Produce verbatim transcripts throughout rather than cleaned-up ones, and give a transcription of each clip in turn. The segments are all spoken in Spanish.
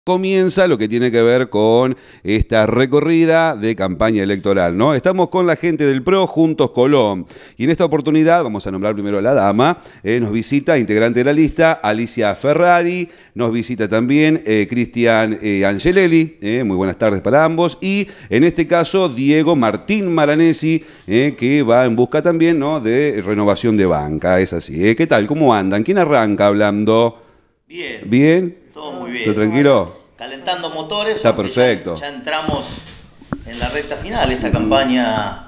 Comienza lo que tiene que ver con esta recorrida de campaña electoral, ¿no? Estamos con la gente del PRO, Juntos Colón. Y en esta oportunidad, vamos a nombrar primero a la dama, eh, nos visita, integrante de la lista, Alicia Ferrari, nos visita también eh, Cristian eh, Angelelli, eh, muy buenas tardes para ambos, y en este caso Diego Martín Maranesi, eh, que va en busca también, ¿no?, de renovación de banca, es así. Eh. ¿Qué tal? ¿Cómo andan? ¿Quién arranca hablando? Bien. ¿Bien? Todo muy bien. ¿Todo tranquilo? Calentando motores. Está perfecto. Ya, ya entramos en la recta final. Esta campaña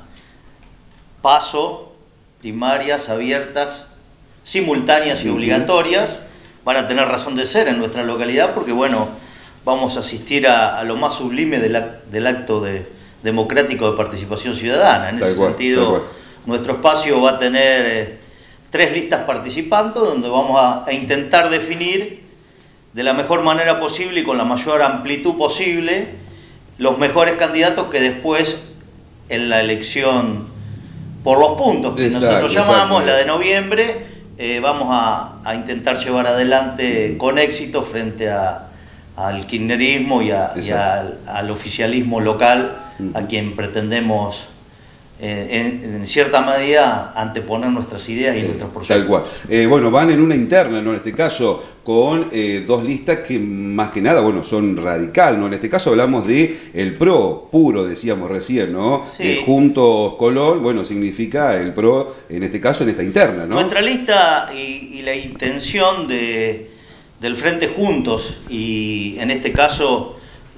paso, primarias, abiertas, simultáneas y obligatorias, van a tener razón de ser en nuestra localidad porque, bueno, vamos a asistir a, a lo más sublime del, del acto de, democrático de participación ciudadana. En ese sentido, nuestro espacio va a tener eh, tres listas participando, donde vamos a, a intentar definir de la mejor manera posible y con la mayor amplitud posible los mejores candidatos que después en la elección por los puntos que exacto, nosotros llamamos, exacto, la de noviembre, eh, vamos a, a intentar llevar adelante con éxito frente a, al kirchnerismo y, a, y al, al oficialismo local, uh-huh, a quien pretendemos Eh, en, en cierta medida anteponer nuestras ideas y eh, nuestros proyectos. Tal cual. Eh, bueno, van en una interna, ¿no? En este caso, con eh, dos listas que más que nada, bueno, son radical, ¿no? En este caso hablamos de el PRO puro, decíamos recién, ¿no? Sí. Eh, Juntos Colón, bueno, significa el PRO, en este caso, en esta interna, ¿no? Nuestra lista y, y la intención de, del Frente Juntos, y en este caso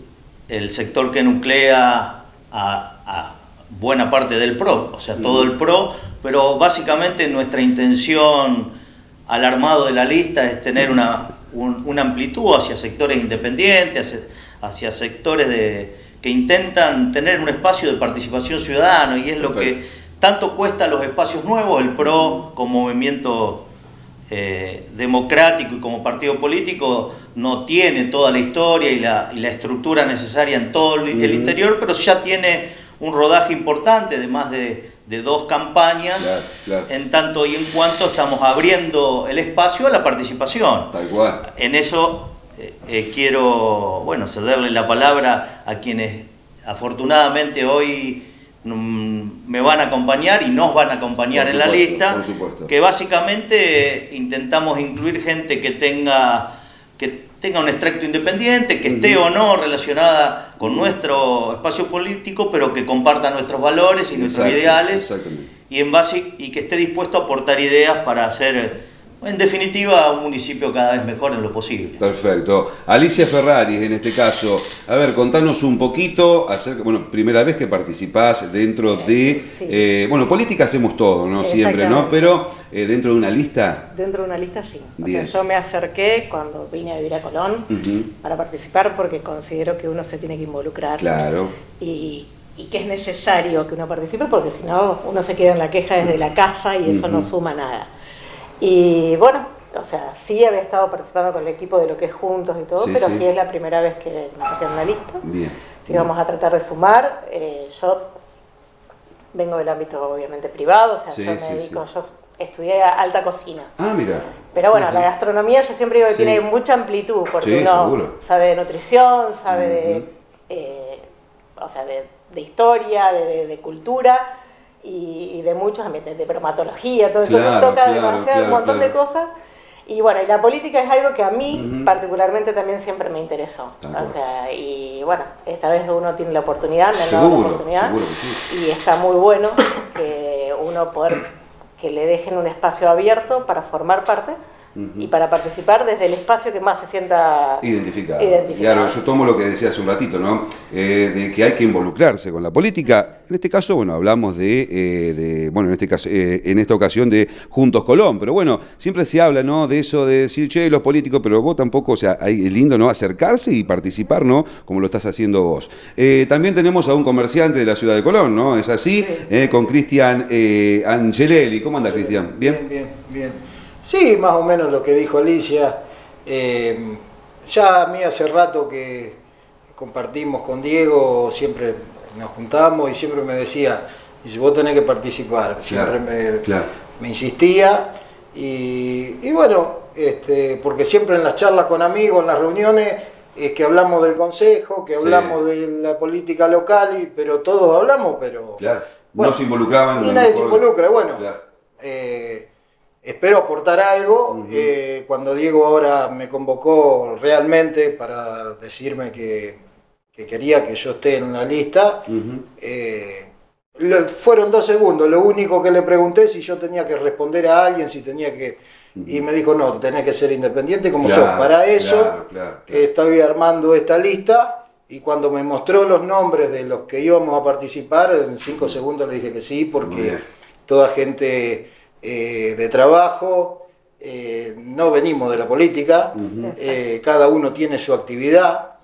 el sector que nuclea a, a buena parte del PRO, o sea, todo el PRO, pero básicamente nuestra intención al armado de la lista es tener una, un, una amplitud hacia sectores independientes, hacia, hacia sectores de, que intentan tener un espacio de participación ciudadana, y es lo Perfecto. que tanto cuesta los espacios nuevos. El PRO como movimiento eh, democrático y como partido político no tiene toda la historia y la, y la estructura necesaria en todo el, el interior, pero ya tiene un rodaje importante de más de, de dos campañas, claro, claro. En tanto y en cuanto estamos abriendo el espacio a la participación. Tal cual. En eso eh, eh, quiero, bueno, cederle la palabra a quienes afortunadamente hoy mm, me van a acompañar y nos van a acompañar en la lista, por supuesto. Que básicamente intentamos incluir gente que tenga que tenga un extracto independiente, que esté uh-huh. o no relacionada con nuestro espacio político, pero que comparta nuestros valores y nuestros Exacto, ideales, y en base y que esté dispuesto a aportar ideas para hacer, en definitiva, un municipio cada vez mejor en lo posible. Perfecto. Alicia Ferrari, en este caso, a ver, contanos un poquito acerca, bueno, primera vez que participás dentro de, sí. eh, bueno, política hacemos todo, ¿no? Siempre, ¿no? Pero eh, dentro de una lista. Dentro de una lista, sí. O sea, yo me acerqué cuando vine a vivir a Colón uh-huh. para participar porque considero que uno se tiene que involucrar. Claro. Y, y que es necesario que uno participe porque si no, uno se queda en la queja desde la casa y eso uh-huh. no suma nada. Y bueno, o sea, sí había estado participando con el equipo de lo que es Juntos y todo, sí, pero sí. sí es la primera vez que me saqué en la lista. Bien. Sí, vamos a tratar de sumar. Eh, yo vengo del ámbito obviamente privado, o sea, sí, yo me sí, dedico, sí. yo estudié alta cocina. Ah, mira. Pero bueno, uh-huh. la gastronomía yo siempre digo que sí. tiene mucha amplitud, porque sí, uno seguro. sabe de nutrición, sabe uh-huh. de, eh, o sea, de, de historia, de, de, de cultura, y de muchos ambientes, de bromatología, todo eso, claro, toca claro, demasiado, claro, un montón claro. de cosas. Y bueno, y la política es algo que a mí uh-huh. particularmente también siempre me interesó. O sea, y bueno, esta vez uno tiene la oportunidad, me han dado la oportunidad, seguro que sí. y está muy bueno que uno poder, que le dejen un espacio abierto para formar parte. Uh-huh. Y para participar desde el espacio que más se sienta identificado. identificado. Claro, yo tomo lo que decía hace un ratito, ¿no? Eh, de que hay que involucrarse con la política. En este caso, bueno, hablamos de, eh, de bueno, en este caso, eh, en esta ocasión de Juntos Colón, pero bueno, siempre se habla, ¿no? De eso de decir, che, los políticos, pero vos tampoco, o sea, hay lindo, ¿no? Acercarse y participar, ¿no? Como lo estás haciendo vos. Eh, también tenemos a un comerciante de la ciudad de Colón, ¿no? Es así, sí. eh, con Cristian eh, Angelelli. ¿Cómo anda, Cristian? ¿Bien? Bien, bien, bien. Sí, más o menos lo que dijo Alicia. Eh, ya a mí hace rato que compartimos con Diego, siempre nos juntamos y siempre me decía, dice, vos tenés que participar. Siempre claro, me, claro. me insistía y, y bueno, este, porque siempre en las charlas con amigos, en las reuniones, es que hablamos del consejo, que hablamos Sí. de la política local, y, pero todos hablamos, pero... Claro. Bueno, no se involucraban. Y a lo nadie se mejor- involucra, bueno. Claro. Eh, espero aportar algo. Ujú. Eh, cuando Diego ahora me convocó realmente para decirme que, que quería que yo esté en la lista, Ujú. eh, lo- fueron dos segundos. Lo único que le pregunté es si yo tenía que responder a alguien, si tenía que... Y me dijo, no, tenés que ser independiente como Claro, sos. Para eso claro, claro, claro. estoy armando esta lista, y cuando me mostró los nombres de los que íbamos a participar, en cinco segundos le dije que sí, Muy porque bien. toda gente eh, de trabajo, eh, no venimos de la política, Ujú. eh, cada uno tiene su actividad,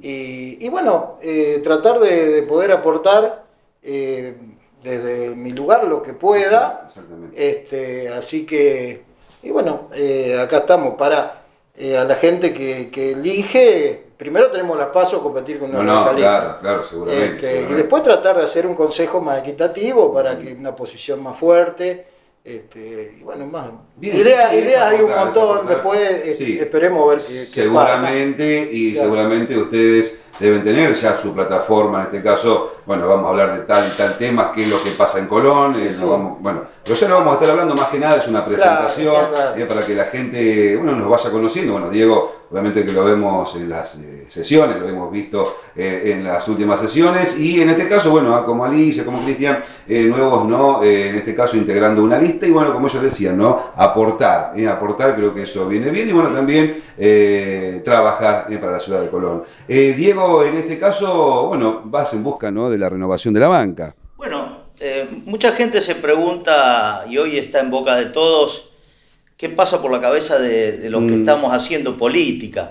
y, y bueno, eh, tratar de, de poder aportar eh, desde mi lugar lo que pueda. Exactamente. Este, así que, y bueno, eh, acá estamos para eh, a la gente que, que elige. Primero tenemos las pasos, competir con No, los no, localistas. claro, claro, seguramente. Este, seguramente. y después tratar de hacer un consejo más equitativo para que una posición más fuerte. Este, y bueno, más. Bien, ideas sí, sí, es ideas hay un aportar, es montón. aportar. Después eh, Sí. esperemos ver qué, qué Seguramente, y Claro. seguramente ustedes deben tener ya su plataforma, en este caso, bueno, vamos a hablar de tal y tal tema, qué es lo que pasa en Colón, Sí, eh, sí. no vamos- bueno, pero ya no vamos a estar hablando más que nada, es una presentación, Claro, claro. eh, para que la gente, bueno, nos vaya conociendo. Bueno, Diego, obviamente que lo vemos en las eh, sesiones, lo hemos visto eh, en las últimas sesiones, y en este caso, bueno, como Alicia, como Cristian, eh, nuevos, ¿no? Eh, en este caso integrando una lista, y bueno, como ellos decían, ¿no? Aportar, eh, aportar, creo que eso viene bien, y bueno, también eh, trabajar eh, para la ciudad de Colón. Eh, Diego, en este caso, bueno, vas en busca, ¿no? De la renovación de la banca. Bueno, eh, mucha gente se pregunta, y hoy está en boca de todos, ¿qué pasa por la cabeza de, de los que Mm. estamos haciendo política?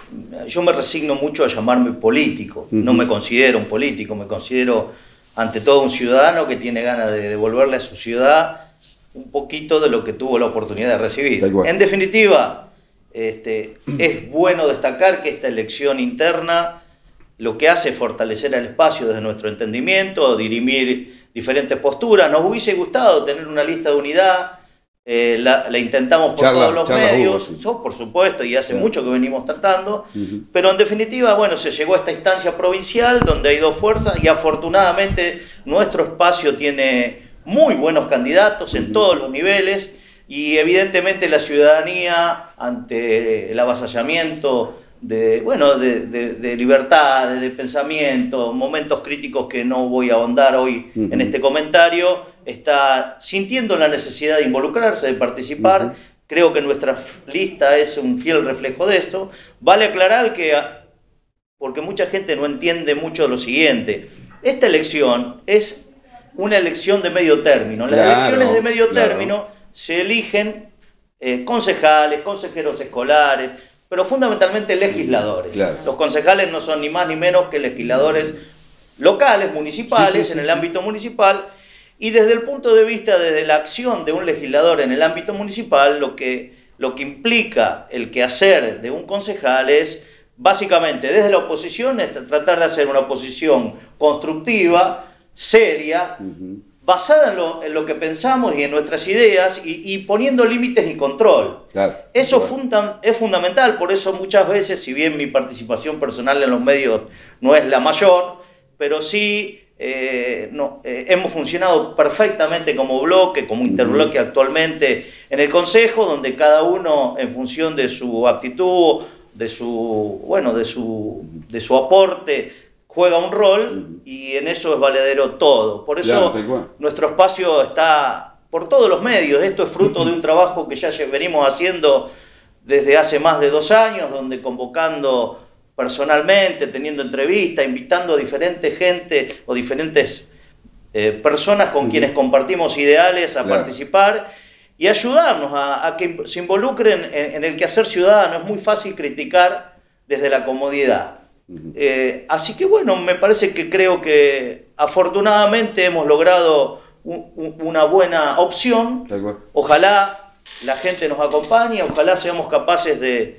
Yo me resigno mucho a llamarme político, no Ujú. me considero un político, me considero ante todo un ciudadano que tiene ganas de devolverle a su ciudad un poquito de lo que tuvo la oportunidad de recibir. Tal cual. En definitiva, este, es bueno destacar que esta elección interna lo que hace es fortalecer el espacio desde nuestro entendimiento, dirimir diferentes posturas. Nos hubiese gustado tener una lista de unidad, eh, la, la intentamos por Charla- todos los charlas medios, hubo, sí. so, por supuesto, y hace Claro. mucho que venimos tratando, Ujú. pero en definitiva, bueno, se llegó a esta instancia provincial donde hay dos fuerzas, y afortunadamente nuestro espacio tiene muy buenos candidatos en Ujú. todos los niveles, y evidentemente la ciudadanía, ante el avasallamiento de, bueno, de, de, de libertad, de pensamiento, momentos críticos que no voy a ahondar hoy Ujú. en este comentario, está sintiendo la necesidad de involucrarse, de participar. Ujú. Creo que nuestra lista es un fiel reflejo de esto. Vale aclarar que, porque mucha gente no entiende mucho lo siguiente, esta elección es una elección de medio término. Las Claro, elecciones de medio claro. término se eligen eh, concejales, consejeros escolares, pero fundamentalmente legisladores. Claro. Los concejales no son ni más ni menos que legisladores locales, municipales, Sí, sí, sí, en el sí. ámbito municipal, y desde el punto de vista, desde la acción de un legislador en el ámbito municipal, lo que, lo que implica el quehacer de un concejal es, básicamente, desde la oposición, es tratar de hacer una oposición constructiva, seria, Ujú. basada en lo, en lo que pensamos y en nuestras ideas, y, y poniendo límites y control. Claro. Eso Claro. funda- es fundamental, por eso muchas veces, si bien mi participación personal en los medios no es la mayor, pero sí eh, no, eh, hemos funcionado perfectamente como bloque, como interbloque actualmente en el Consejo, donde cada uno, en función de su actitud, de su, bueno, de su, de su aporte, juega un rol, y en eso es valedero todo. Por eso Claro, tal cual. nuestro espacio está por todos los medios. Esto es fruto de un trabajo que ya lle- venimos haciendo desde hace más de dos años, donde convocando personalmente, teniendo entrevistas, invitando a diferentes gente o diferentes eh, personas con Ujú. quienes compartimos ideales a Claro. participar y ayudarnos a, a que se involucren en, en el quehacer ciudadano. Es muy fácil criticar desde la comodidad. Ujú. Eh, así que bueno, me parece que creo que afortunadamente hemos logrado un- un- una buena opción. Tal cual. Ojalá la gente nos acompañe, ojalá seamos capaces de,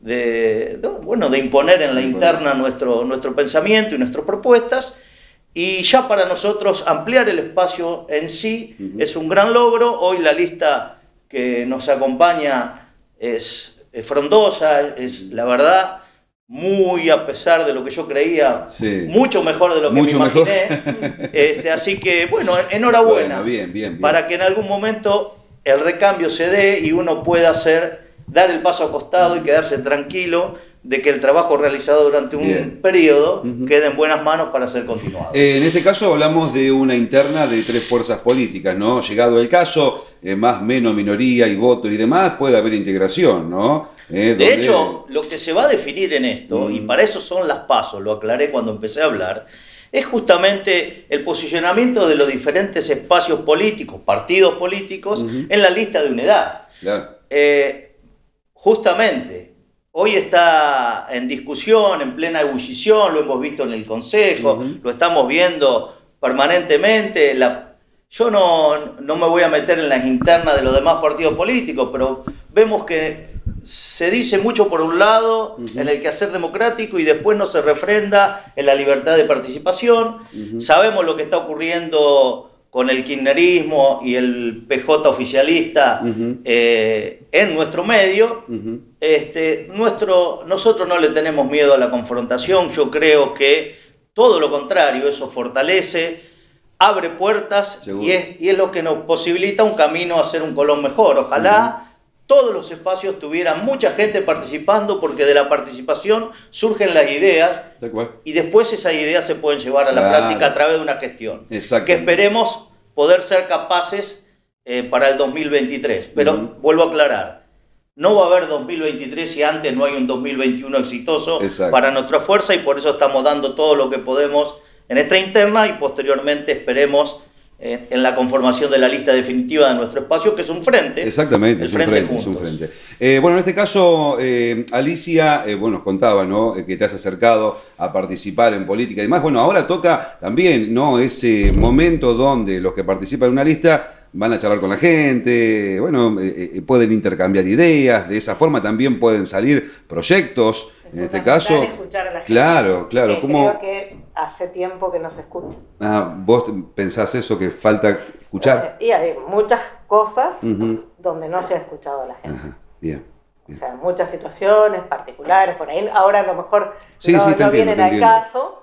de, de, bueno, de imponer en la De imponer. interna nuestro, nuestro pensamiento y nuestras propuestas. Y ya para nosotros ampliar el espacio en sí Ujú. es un gran logro. Hoy la lista que nos acompaña es, es frondosa, es la verdad. muy a pesar de lo que yo creía, sí. mucho mejor de lo que mucho me imaginé. Este, así que, bueno, enhorabuena. Bueno, bien, bien, bien. Para que en algún momento el recambio se dé y uno pueda hacer, dar el paso a costado y quedarse tranquilo de que el trabajo realizado durante un bien. periodo uh-huh. quede en buenas manos para ser continuado. Eh, en este caso hablamos de una interna de tres fuerzas políticas, ¿no? Llegado el caso, eh, más, menos, minoría y voto y demás, puede haber integración, ¿no? Eh, de donde... hecho, lo que se va a definir en esto, uh-huh. y para eso son las pasos, lo aclaré cuando empecé a hablar, es justamente el posicionamiento de los diferentes espacios políticos, partidos políticos, uh-huh. en la lista de unidad. Claro. Eh, justamente... Hoy está en discusión, en plena ebullición, lo hemos visto en el Consejo, uh-huh. lo estamos viendo permanentemente. La... Yo no, no me voy a meter en las internas de los demás partidos políticos, pero vemos que se dice mucho por un lado uh-huh. en el quehacer democrático y después no se refrenda en la libertad de participación. Uh-huh. Sabemos lo que está ocurriendo con el kirchnerismo y el P J oficialista uh-huh. eh, en nuestro medio. Uh-huh. este, nuestro, nosotros no le tenemos miedo a la confrontación, yo creo que todo lo contrario, eso fortalece, abre puertas y es, y es lo que nos posibilita un camino a hacer un Colón mejor. Ojalá uh-huh. todos los espacios tuvieran mucha gente participando, porque de la participación surgen las ideas y después esas ideas se pueden llevar a la claro. práctica a través de una gestión. Que esperemos poder ser capaces eh, para el dos mil veintitrés. Pero uh-huh. vuelvo a aclarar, no va a haber dos mil veintitrés si antes no hay un dos mil veintiuno exitoso Exacto. para nuestra fuerza, y por eso estamos dando todo lo que podemos en esta interna y posteriormente esperemos Eh, en la conformación de la lista definitiva de nuestro espacio, que es un frente. Exactamente, es un frente, frente, es un frente. Eh, bueno, en este caso, eh, Alicia, eh, bueno, contaba, ¿no?, eh, que te has acercado a participar en política y demás. Bueno, ahora toca también, ¿no?, ese momento donde los que participan en una lista van a charlar con la gente, bueno, eh, eh, pueden intercambiar ideas, de esa forma también pueden salir proyectos, en este caso. Escuchar a la gente. Claro, claro. Eh, ¿Cómo? Creo que hace tiempo que no se escucha. Ah, ¿vos pensás eso, que falta escuchar? Eh, y hay muchas cosas uh-huh. donde no se ha escuchado a la gente. Ajá, bien, bien. O sea, muchas situaciones particulares, por ahí ahora a lo mejor sí, no, sí, no entiendo, vienen al entiendo. caso,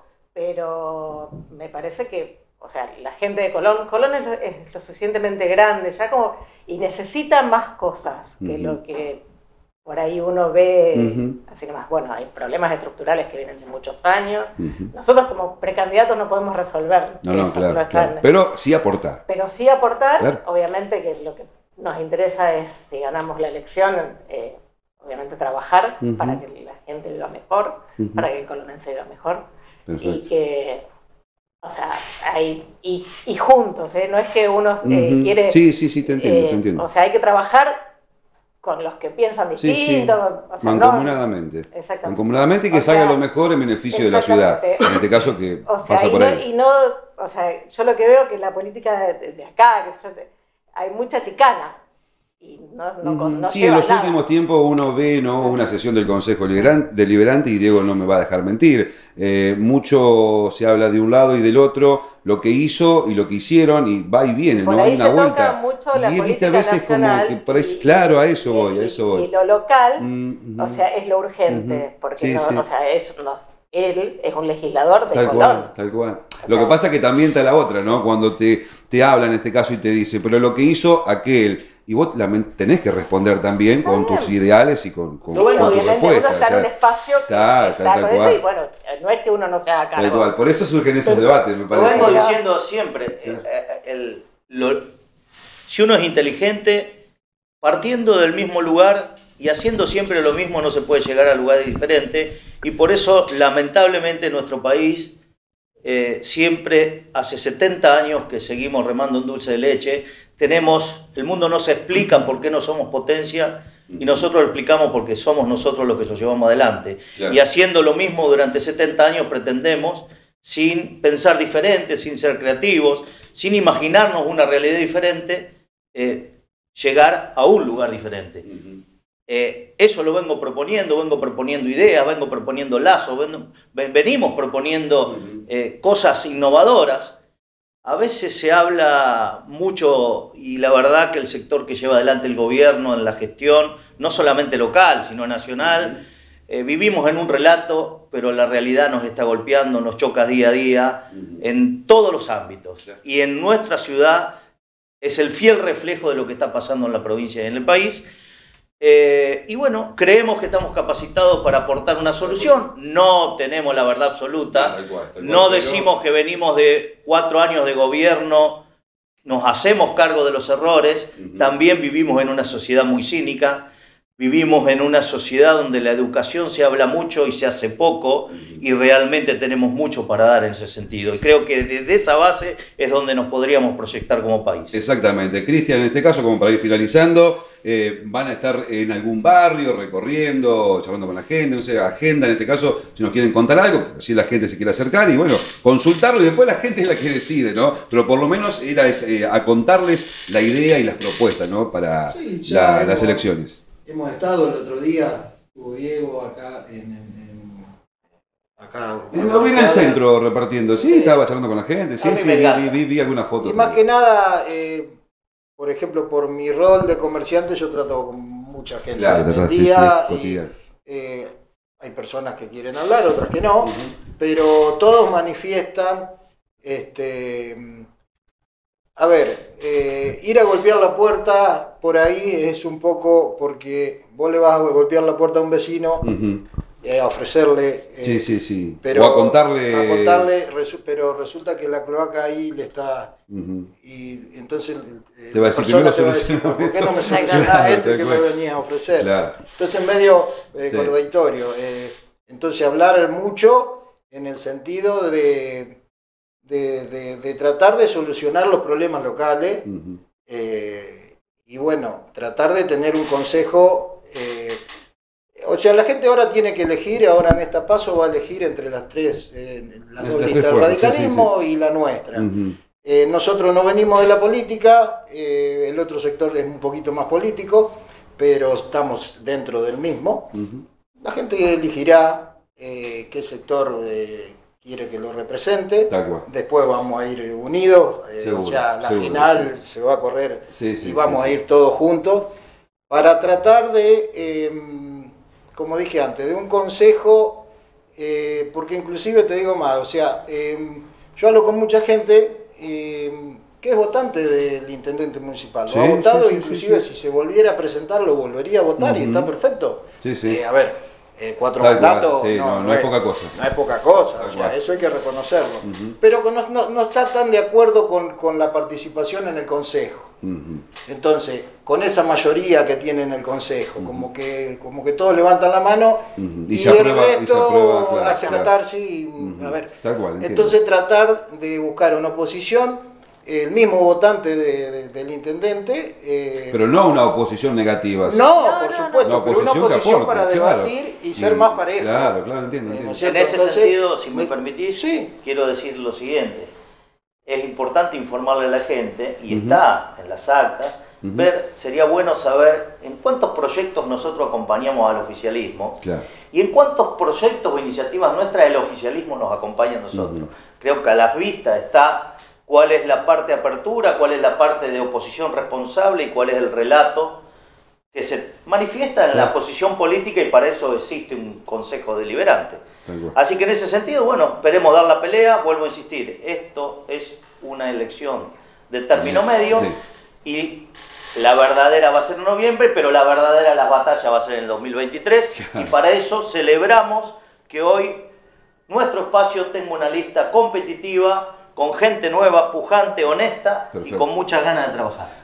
pero me parece que, o sea, la gente de Colón, Colón es lo, es lo suficientemente grande ya como, y necesita más cosas que uh-huh. lo que por ahí uno ve, uh-huh. así que más, bueno, hay problemas estructurales que vienen de muchos años. Uh-huh. Nosotros como precandidatos no podemos resolver no, no, eso, claro, no claro. Pero sí aportar. Pero sí aportar, claro. Obviamente que lo que nos interesa es, si ganamos la elección, eh, obviamente trabajar uh-huh. para que la gente viva mejor, uh-huh. para que el colonense viva mejor. Perfecto. Y que, o sea, hay, y, y juntos, ¿eh? No es que uno eh, uh-huh. quiere... Sí, sí, sí, te entiendo, eh, te entiendo. O sea, hay que trabajar con los que piensan distinto. Sí, sí. O sea, mancomunadamente. No, exactamente. Mancomunadamente y que o salga sea, lo mejor en beneficio de la ciudad. En este caso que o sea, pasa por y ahí. No, y no, o sea, yo lo que veo que la política de, de acá, que yo, hay mucha chicana. Y no, no, no sí, en los nada. últimos tiempos uno ve, ¿no?, una sesión del Consejo Deliberante, y Diego no me va a dejar mentir. Eh, mucho se habla de un lado y del otro, lo que hizo y lo que hicieron, y va y viene, por ¿no? Hay una se vuelta. Mucho la y viste a veces como que parece, y, claro, a eso y, voy, a eso voy. Y lo local, mm-hmm. o sea, es lo urgente, mm-hmm. porque sí, no, sí. o sea, es, no, él es un legislador de tal Colón. Cual, tal cual. O lo sea, que pasa es que también está la otra, ¿no? Cuando te, te habla en este caso y te dice, pero lo que hizo aquel, y vos tenés que responder también con tus ideales y con, con, no, bueno, con tu respuesta. Uno está en un espacio que está, está, está con tal eso cual. Y bueno, no es que uno no se haga cargo. Tal cual, por eso surgen esos debates, me parece. Lo vengo diciendo siempre, el, el, lo, si uno es inteligente, partiendo del mismo lugar y haciendo siempre lo mismo, no se puede llegar a lugares diferentes, y por eso lamentablemente en nuestro país eh, siempre hace setenta años que seguimos remando un dulce de leche. Tenemos, el mundo no se explica por qué no somos potencia, y nosotros lo explicamos porque somos nosotros los que lo llevamos adelante. Claro. Y haciendo lo mismo durante setenta años pretendemos, sin pensar diferente, sin ser creativos, sin imaginarnos una realidad diferente, eh, llegar a un lugar diferente. Uh-huh. eh, eso lo vengo proponiendo, vengo proponiendo ideas, vengo proponiendo lazos, vengo, venimos proponiendo uh-huh. eh, cosas innovadoras. A veces se habla mucho, y la verdad que el sector que lleva adelante el gobierno en la gestión, no solamente local, sino nacional, eh, vivimos en un relato, pero la realidad nos está golpeando, nos choca día a día, en todos los ámbitos. Y en nuestra ciudad es el fiel reflejo de lo que está pasando en la provincia y en el país. Eh, y bueno, creemos que estamos capacitados para aportar una solución. No tenemos la verdad absoluta. Tal cual, tal cual, no pero... decimos que venimos de cuatro años de gobierno, nos hacemos cargo de los errores. Uh-huh. También vivimos en una sociedad muy cínica. Vivimos en una sociedad donde la educación se habla mucho y se hace poco, y realmente tenemos mucho para dar en ese sentido. Y creo que desde esa base es donde nos podríamos proyectar como país. Exactamente. Cristian, en este caso, como para ir finalizando, eh, van a estar en algún barrio recorriendo, charlando con la gente, no sé, agenda en este caso, si nos quieren contar algo, si la gente se quiere acercar y bueno, consultarlo, y después la gente es la que decide, ¿no? Pero por lo menos ir a, eh, a contarles la idea y las propuestas, ¿no? Para sí, la, hemos, las elecciones. Hemos estado el otro día, hubo Diego acá en... en, en acá, Lo vi en el centro repartiendo, sí, sí, estaba charlando con la gente, sí, sí, vi, vi, vi, vi alguna foto. Y más que nada, eh, por ejemplo, por mi rol de comerciante, yo trato con mucha gente. Claro, en el sí, día, sí, y, eh, hay personas que quieren hablar, otras que no, uh-huh. pero todos manifiestan, este, a ver, eh, ir a golpear la puerta por ahí es un poco porque vos le vas a golpear la puerta a un vecino, uh-huh. eh, a ofrecerle, eh, sí, sí, sí. Pero, o a contarle, a contarle resu- pero resulta que la cloaca ahí le está, uh-huh. y entonces eh, te va a decir, primero solucioname, ¿por qué no me solucionás esto que me venías a ofrecer? Claro. Entonces medio eh, sí. contradictorio, eh, entonces hablar mucho en el sentido de De, de, de tratar de solucionar los problemas locales, uh-huh. eh, y bueno, tratar de tener un consejo, eh, o sea, la gente ahora tiene que elegir, ahora en esta paso va a elegir entre las tres, eh, las dos listas, el radicalismo sí, sí, sí. y la nuestra. Uh-huh. eh, nosotros no venimos de la política, eh, el otro sector es un poquito más político, pero estamos dentro del mismo. Uh-huh. La gente elegirá eh, qué sector eh, quiere que lo represente, después vamos a ir unidos, eh, seguro, o sea, la seguro, final sí. se va a correr sí, sí, y vamos sí, a ir sí. todos juntos para tratar de, eh, como dije antes, de un consejo, eh, porque inclusive te digo más, o sea, eh, yo hablo con mucha gente eh, que es votante del intendente municipal, sí, lo ha votado, sí, sí, inclusive sí, sí. si se volviera a presentar lo volvería a votar uh-huh. y está perfecto. Sí, sí. Eh, a ver, Eh, cuatro mandatos sí, no, no, no, no es poca cosa. No es poca cosa, o sea, eso hay que reconocerlo. Uh-huh. Pero no, no, no está tan de acuerdo con, con la participación en el Consejo. Uh-huh. Entonces, con esa mayoría que tiene en el Consejo, uh-huh. como, que, como que todos levantan la mano uh-huh. y, y, se el aprueba, resto y se aprueba, claro, hace claro. catarse y, uh-huh. a ver. Tal cual, entonces tratar de buscar una oposición, el mismo votante de, de, del intendente. Eh, pero no una oposición negativa. No, no por supuesto, no, no. Pero una oposición aporte, para debatir claro. y ser y, más parejo. Claro, claro, entiendo. entiendo. En ese Entonces, sentido, si me, me permitís, sí. quiero decir lo siguiente. Es importante informarle a la gente, y uh-huh. está en las actas, uh-huh. ver, sería bueno saber en cuántos proyectos nosotros acompañamos al oficialismo, claro. y en cuántos proyectos o iniciativas nuestras el oficialismo nos acompaña a nosotros. Uh-huh. Creo que a las vistas está cuál es la parte de apertura, cuál es la parte de oposición responsable y cuál es el relato que se manifiesta en claro. la posición política, y para eso existe un consejo deliberante. Así que en ese sentido, bueno, esperemos dar la pelea. Vuelvo a insistir, esto es una elección de término medio sí. y la verdadera va a ser en noviembre, pero la verdadera las batallas va a ser en el dos mil veintitrés claro. y para eso celebramos que hoy nuestro espacio tenga una lista competitiva, con gente nueva, pujante, honesta Perfecto. y con muchas ganas de trabajar.